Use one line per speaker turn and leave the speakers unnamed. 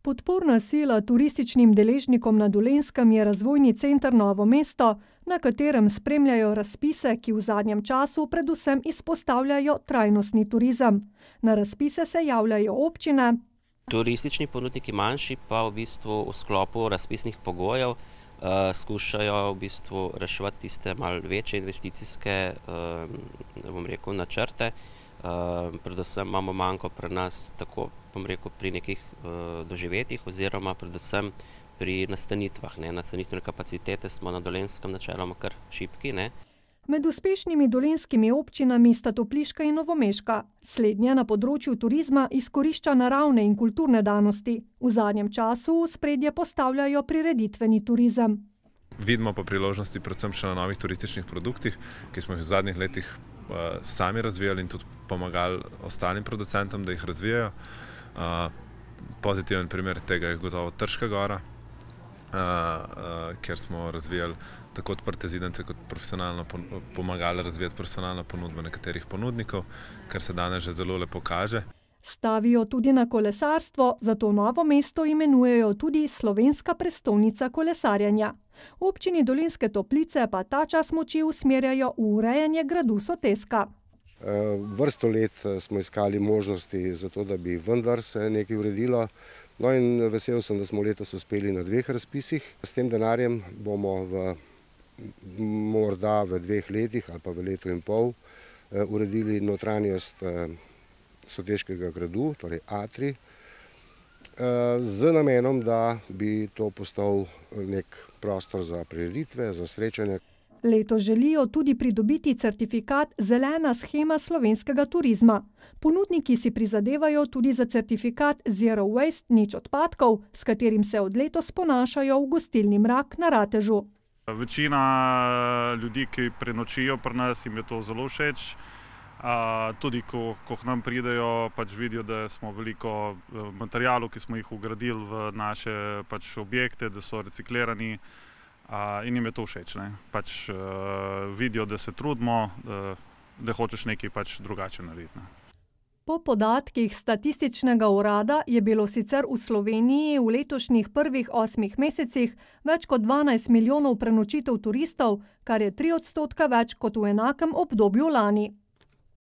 Podporna sila turističnim deležnikom na Dolenjskem je razvojni center Novo mesto, na katerem spremljajo razpise, ki v zadnjem času predvsem izpostavljajo trajnostni turizem. Na razpise se javljajo občine.
Turistični ponudniki manjši pa v bistvu v sklopu razpisnih pogojev skušajo v bistvu reševati tiste malo večje investicijske načrte. Predvsem imamo manko pri nas tako pri nekih doživetjih oziroma predvsem pri nastanitvah. Nastanitvene kapacitete smo na Dolenjskem načeloma kar šibki.
Med uspešnimi dolenjskimi občinami sta Topliška in Novomeška. Slednja na področju turizma izkorišča naravne in kulturne danosti. V zadnjem času v ospredje postavljajo prireditveni turizem.
Vidimo pa priložnosti predvsem še na novih turističnih produktih, ki smo jih v zadnjih letih sami razvijali in tudi pomagali ostalim producentom, da jih razvijajo. Pozitiven primer tega je gotovo Trška Gora, kjer smo razvijali tako odprte zidance kot profesionalno pomagali razvijati profesionalno ponudbo nekaterih ponudnikov, kar se danes že zelo lepo kaže.
Stavijo tudi na kolesarstvo, zato Novo mesto imenujejo tudi slovenska prestolnica kolesarjenja. V občini Dolenjske Toplice pa ta čas moči usmerjajo v urejanje gradu Soteska.
Vrsto let smo iskali možnosti za to, da bi vendar se nekaj uredilo. No in vesel sem, da smo letos uspeli na 2 razpisih. S tem denarjem bomo morda v 2 letih ali pa v letu in pol uredili notranjost Soteškega gradu, torej atrij, z namenom, da bi to postal nek prostor za prireditve, za srečanje.
Letos želijo tudi pridobiti certifikat Zelena shema slovenskega turizma. Ponudniki si prizadevajo tudi za certifikat Zero Waste, nič odpadkov, s katerim se od letos ponašajo v gostilni Mrak na Ratežu.
Večina ljudi, ki prenočijo pri nas, jim je to zelo všeč. Tudi ko k nam pridejo, vidijo, da smo veliko materialov, ki smo jih vgradili v naše objekte, da so reciklirani in jim je to všeč. Vidijo, da se trudimo, da hočeš nekaj drugače narediti.
Po podatkih Statističnega urada je bilo sicer v Sloveniji v letošnjih prvih 8 mesecih več kot 12 milijonov prenočitev turistov, kar je 3% več kot v enakem obdobju lani.